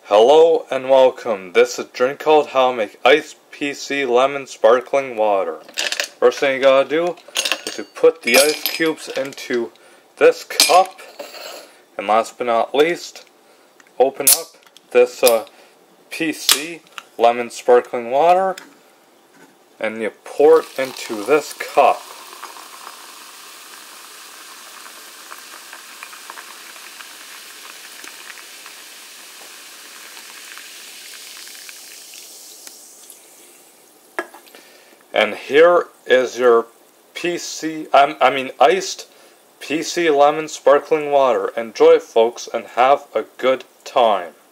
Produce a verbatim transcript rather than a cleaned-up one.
Hello and welcome. This is a drink called How to Make Iced P C Lemon Sparkling Water. First thing you gotta do is to put the ice cubes into this cup. And last but not least, open up this uh, P C Lemon Sparkling Water and you pour it into this cup. And here is your P C, I, I mean iced P C Lemon Sparkling Water. Enjoy it, folks, and have a good time.